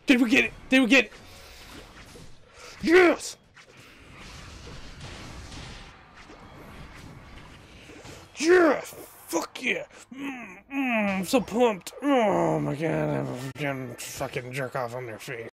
Did we get it? Did we get it? Yes! Yeah! Fuck yeah! I'm so pumped. Oh my god, I'm gonna fucking jerk off on their face.